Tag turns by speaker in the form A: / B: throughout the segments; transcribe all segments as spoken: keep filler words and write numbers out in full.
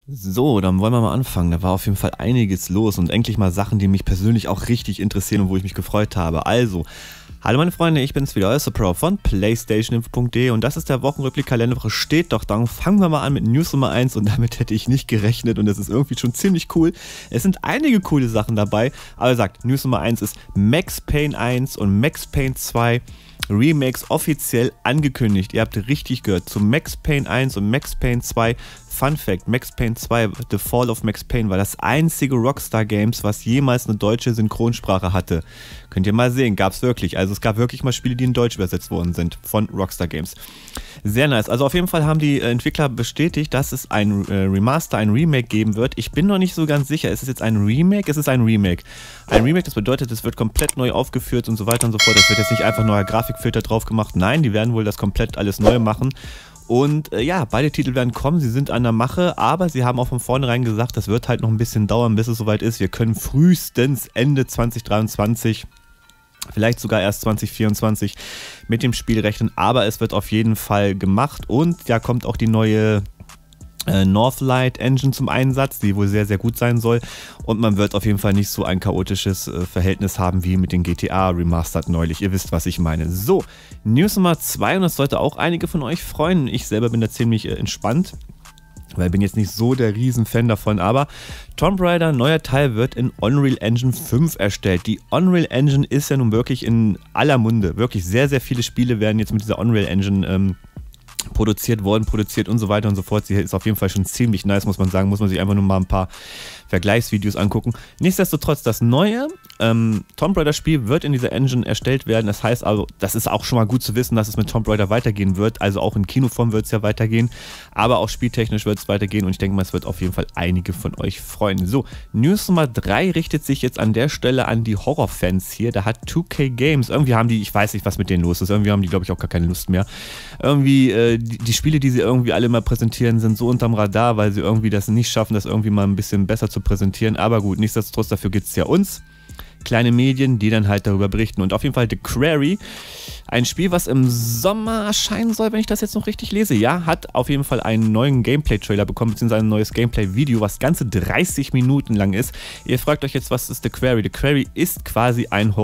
A: So, dann wollen wir mal anfangen. Da war auf jeden Fall einiges los und endlich mal Sachen, die mich persönlich auch richtig interessieren und wo ich mich gefreut habe. Also, hallo meine Freunde, ich bin's wieder, euer Pro von PlayStationinfo punkt de und das ist der Wochenrückblick Kalenderwoche steht doch. Dann fangen wir mal an mit News Nummer eins und damit hätte ich nicht gerechnet und das ist irgendwie schon ziemlich cool. Es sind einige coole Sachen dabei, aber wie gesagt, News Nummer eins ist Max Payne eins und Max Payne zwei Remakes offiziell angekündigt. Ihr habt richtig gehört, zu Max Payne eins und Max Payne zwei. Fun Fact, Max Payne zwei, The Fall of Max Payne, war das einzige Rockstar Games, was jemals eine deutsche Synchronsprache hatte. Könnt ihr mal sehen, gab es wirklich. Also es gab wirklich mal Spiele, die in Deutsch übersetzt worden sind von Rockstar Games. Sehr nice. Also auf jeden Fall haben die Entwickler bestätigt, dass es ein äh, Remaster, ein Remake geben wird. Ich bin noch nicht so ganz sicher, ist es jetzt ein Remake? Es ist ein Remake. Ein Remake, das bedeutet, es wird komplett neu aufgeführt und so weiter und so fort. Es wird jetzt nicht einfach neuer Grafikfilter drauf gemacht. Nein, die werden wohl das komplett alles neu machen. Und äh, ja, beide Titel werden kommen, sie sind an der Mache, aber sie haben auch von vornherein gesagt, das wird halt noch ein bisschen dauern, bis es soweit ist. Wir können frühestens Ende zwanzig dreiundzwanzig, vielleicht sogar erst zwanzig vierundzwanzig mit dem Spiel rechnen, aber es wird auf jeden Fall gemacht und ja, kommt auch die neue äh, Northlight Engine zum Einsatz, die wohl sehr, sehr gut sein soll und man wird auf jeden Fall nicht so ein chaotisches äh, Verhältnis haben wie mit den G T A Remastered neulich. Ihr wisst, was ich meine. So, News Nummer zwei und das sollte auch einige von euch freuen. Ich selber bin da ziemlich äh, entspannt, weil ich bin jetzt nicht so der Riesenfan davon, aber Tomb Raider, neuer Teil, wird in Unreal Engine fünf erstellt. Die Unreal Engine ist ja nun wirklich in aller Munde. Wirklich sehr, sehr viele Spiele werden jetzt mit dieser Unreal Engine ähm, produziert worden, produziert und so weiter und so fort. Sie ist auf jeden Fall schon ziemlich nice, muss man sagen. Muss man sich einfach nur mal ein paar Vergleichsvideos angucken. Nichtsdestotrotz, das neue ähm, Tomb Raider Spiel wird in dieser Engine erstellt werden. Das heißt also, das ist auch schon mal gut zu wissen, dass es mit Tomb Raider weitergehen wird. Also auch in Kinoform wird es ja weitergehen, aber auch spieltechnisch wird es weitergehen und ich denke mal, es wird auf jeden Fall einige von euch freuen. So, News Nummer drei richtet sich jetzt an der Stelle an die Horrorfans hier. Da hat zwei K Games, irgendwie haben die, ich weiß nicht, was mit denen los ist, irgendwie haben die, glaube ich, auch gar keine Lust mehr. Irgendwie, äh, die, die Spiele, die sie irgendwie alle mal präsentieren, sind so unterm Radar, weil sie irgendwie das nicht schaffen, das irgendwie mal ein bisschen besser zu präsentieren, aber gut, nichtsdestotrotz, dafür gibt es ja uns, kleine Medien, die dann halt darüber berichten und auf jeden Fall The Quarry, ein Spiel, was im Sommer erscheinen soll, wenn ich das jetzt noch richtig lese, ja, hat auf jeden Fall einen neuen Gameplay-Trailer bekommen, beziehungsweise ein neues Gameplay-Video, was ganze dreißig Minuten lang ist. Ihr fragt euch jetzt, was ist The Quarry? The Quarry ist quasi ein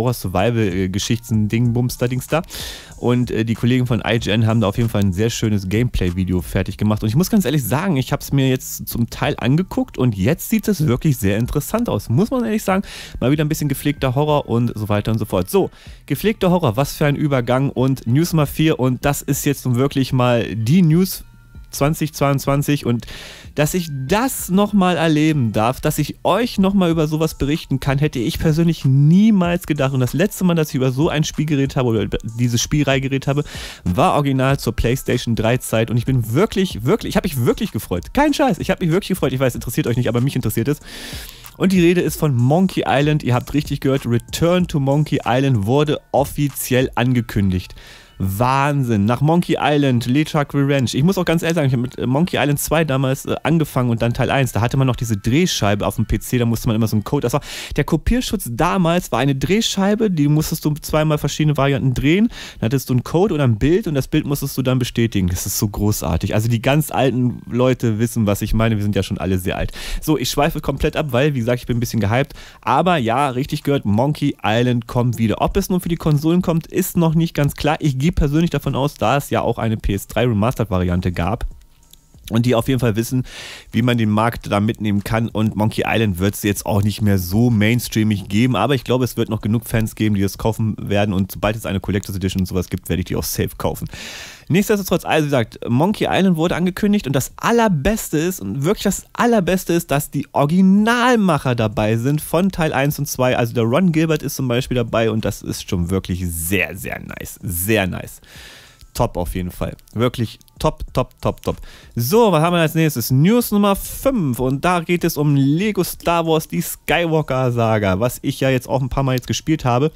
A: Horror-Survival-Geschichten-Ding-Bums-da-Dings da und äh, die Kollegen von I G N haben da auf jeden Fall ein sehr schönes Gameplay-Video fertig gemacht und ich muss ganz ehrlich sagen, ich habe es mir jetzt zum Teil angeguckt und jetzt sieht es wirklich sehr interessant aus, muss man ehrlich sagen, mal wieder ein bisschen gepflegter Horror und so weiter und so fort. So, gepflegter Horror, was für ein Übergang und News Nummer vier und das ist jetzt nun wirklich mal die News zwanzig zweiundzwanzig und dass ich das nochmal erleben darf, dass ich euch nochmal über sowas berichten kann, hätte ich persönlich niemals gedacht und das letzte Mal, dass ich über so ein Spiel geredet habe oder über diese Spielreihe geredet habe, war original zur PlayStation drei Zeit und ich bin wirklich, wirklich, ich habe mich wirklich gefreut, kein Scheiß, ich habe mich wirklich gefreut, ich weiß, interessiert euch nicht, aber mich interessiert es. Und die Rede ist von Monkey Island, ihr habt richtig gehört, Return to Monkey Island wurde offiziell angekündigt. Wahnsinn. Nach Monkey Island, LeChuck Revenge. Ich muss auch ganz ehrlich sagen, ich habe mit Monkey Island zwei damals äh, angefangen und dann Teil eins. Da hatte man noch diese Drehscheibe auf dem P C, da musste man immer so einen Code. Das war, der Kopierschutz damals war eine Drehscheibe, die musstest du zweimal verschiedene Varianten drehen. Dann hattest du einen Code oder ein Bild und das Bild musstest du dann bestätigen. Das ist so großartig. Also die ganz alten Leute wissen, was ich meine. Wir sind ja schon alle sehr alt. So, ich schweife komplett ab, weil, wie gesagt, ich bin ein bisschen gehypt. Aber ja, richtig gehört, Monkey Island kommt wieder. Ob es nun für die Konsolen kommt, ist noch nicht ganz klar. Ich gehe persönlich davon aus, da es ja auch eine P S drei Remastered-Variante gab und die auf jeden Fall wissen, wie man den Markt da mitnehmen kann und Monkey Island wird es jetzt auch nicht mehr so mainstreamig geben, aber ich glaube, es wird noch genug Fans geben, die das kaufen werden und sobald es eine Collector's Edition und sowas gibt, werde ich die auch safe kaufen. Nichtsdestotrotz, also wie gesagt, Monkey Island wurde angekündigt und das Allerbeste ist, und wirklich das Allerbeste ist, dass die Originalmacher dabei sind von Teil eins und zwei, also der Ron Gilbert ist zum Beispiel dabei und das ist schon wirklich sehr, sehr nice, sehr nice. Top auf jeden Fall, wirklich top, top, top, top. So, was haben wir als nächstes? News Nummer fünf und da geht es um Lego Star Wars, die Skywalker Saga, was ich ja jetzt auch ein paar Mal jetzt gespielt habe.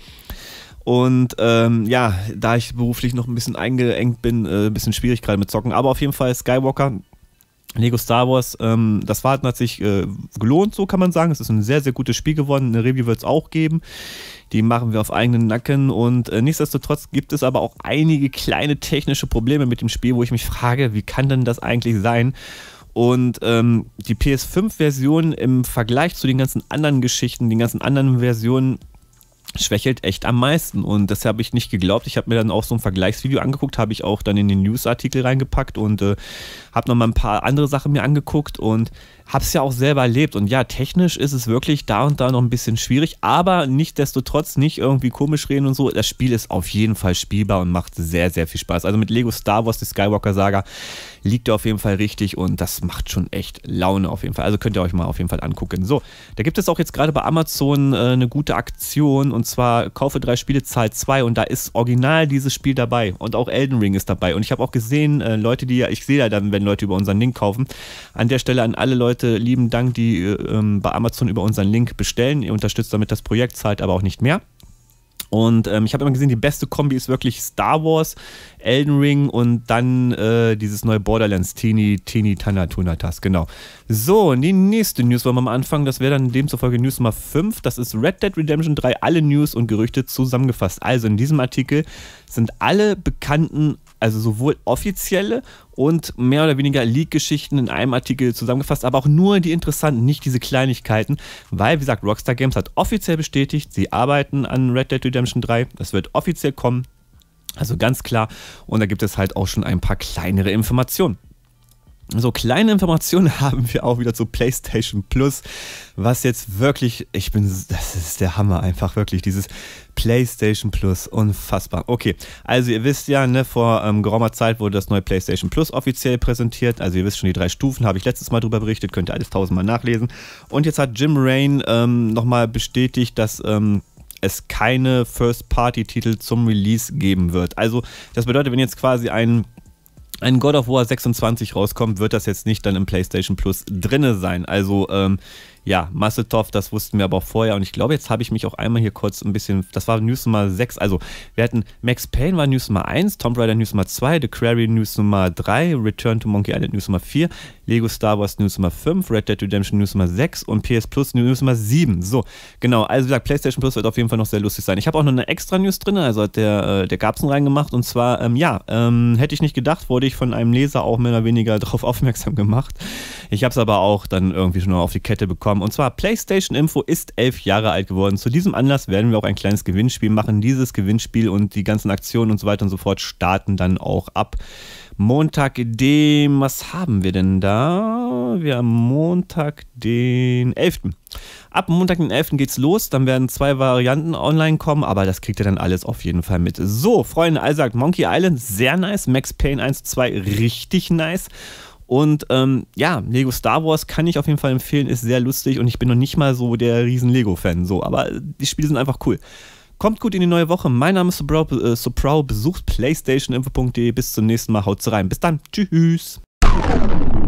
A: Und ähm, ja, da ich beruflich noch ein bisschen eingeengt bin, äh, ein bisschen schwierig gerade mit Zocken, aber auf jeden Fall Skywalker, Lego Star Wars, ähm, das war, hat sich äh, gelohnt, so kann man sagen. Es ist ein sehr, sehr gutes Spiel geworden. Eine Review wird es auch geben. Die machen wir auf eigenen Nacken und äh, nichtsdestotrotz gibt es aber auch einige kleine technische Probleme mit dem Spiel, wo ich mich frage, wie kann denn das eigentlich sein? Und ähm, die P S fünf Version im Vergleich zu den ganzen anderen Geschichten, den ganzen anderen Versionen, schwächelt echt am meisten und das habe ich nicht geglaubt. Ich habe mir dann auch so ein Vergleichsvideo angeguckt, habe ich auch dann in den Newsartikel reingepackt und äh, habe nochmal ein paar andere Sachen mir angeguckt und habe es ja auch selber erlebt. Und ja, technisch ist es wirklich da und da noch ein bisschen schwierig, aber nichtsdestotrotz nicht irgendwie komisch reden und so. Das Spiel ist auf jeden Fall spielbar und macht sehr, sehr viel Spaß. Also mit Lego Star Wars, die Skywalker-Saga, liegt ihr auf jeden Fall richtig und das macht schon echt Laune auf jeden Fall. Also könnt ihr euch mal auf jeden Fall angucken. So, da gibt es auch jetzt gerade bei Amazon äh, eine gute Aktion und zwar kaufe drei Spiele, zahl zwei und da ist original dieses Spiel dabei und auch Elden Ring ist dabei. Und ich habe auch gesehen, äh, Leute, die ja, ich sehe ja dann, wenn Leute über unseren Link kaufen, an der Stelle an alle Leute, lieben Dank, die ähm, bei Amazon über unseren Link bestellen. Ihr unterstützt damit das Projekt, zahlt aber auch nicht mehr. Und ähm, ich habe immer gesehen, die beste Kombi ist wirklich Star Wars, Elden Ring und dann äh, dieses neue Borderlands, Teeny, Teeny, Tana, Tunatas, genau. So, und die nächste News wollen wir mal anfangen. Das wäre dann demzufolge News Nummer fünf. Das ist Red Dead Redemption drei, alle News und Gerüchte zusammengefasst. Also in diesem Artikel sind alle bekannten, also sowohl offizielle und mehr oder weniger Leak-Geschichten in einem Artikel zusammengefasst, aber auch nur die interessanten, nicht diese Kleinigkeiten, weil, wie gesagt, Rockstar Games hat offiziell bestätigt, sie arbeiten an Red Dead Redemption drei, das wird offiziell kommen, also ganz klar, und da gibt es halt auch schon ein paar kleinere Informationen. So, kleine Informationen haben wir auch wieder zu PlayStation Plus, was jetzt wirklich, ich bin, das ist der Hammer einfach, wirklich, dieses PlayStation Plus, unfassbar. Okay, also ihr wisst ja, ne, vor ähm, geraumer Zeit wurde das neue PlayStation Plus offiziell präsentiert, also ihr wisst schon, die drei Stufen, habe ich letztes Mal drüber berichtet, könnt ihr alles tausendmal nachlesen. Und jetzt hat Jim Ryan ähm, nochmal bestätigt, dass ähm, es keine First-Party-Titel zum Release geben wird. Also das bedeutet, wenn jetzt quasi ein ein God of War sechsundzwanzig rauskommt, wird das jetzt nicht dann im PlayStation Plus drinne sein. Also, ähm, ja, Massetov, das wussten wir aber auch vorher und ich glaube, jetzt habe ich mich auch einmal hier kurz ein bisschen, das war News Nummer sechs, also wir hatten Max Payne war News Nummer eins, Tomb Raider News Nummer zwei, The Quarry News Nummer drei, Return to Monkey Island News Nummer vier, Lego Star Wars News Nummer fünf, Red Dead Redemption News Nummer sechs und P S Plus News Nummer sieben. So, genau, also wie gesagt, PlayStation Plus wird auf jeden Fall noch sehr lustig sein. Ich habe auch noch eine extra News drin, also hat der, äh, der Gabsen reingemacht und zwar, ähm, ja, ähm, hätte ich nicht gedacht, wurde ich von einem Leser auch mehr oder weniger darauf aufmerksam gemacht. Ich habe es aber auch dann irgendwie schon auf die Kette bekommen und zwar PlayStation Info ist elf Jahre alt geworden. Zu diesem Anlass werden wir auch ein kleines Gewinnspiel machen. Dieses Gewinnspiel und die ganzen Aktionen und so weiter und so fort starten dann auch ab Montag, dem, was haben wir denn da? Wir haben Montag, den elften Ab Montag, den elften geht's los. Dann werden zwei Varianten online kommen, aber das kriegt ihr dann alles auf jeden Fall mit. So, Freunde, also sagt Monkey Island, sehr nice. Max Payne eins, zwei, richtig nice. Und ähm, ja, Lego Star Wars kann ich auf jeden Fall empfehlen, ist sehr lustig und ich bin noch nicht mal so der riesen Lego-Fan, so, aber die Spiele sind einfach cool. Kommt gut in die neue Woche. Mein Name ist Soprau, äh, Soprau besucht PlayStation Info punkt de. Bis zum nächsten Mal. Haut rein. Bis dann. Tschüss.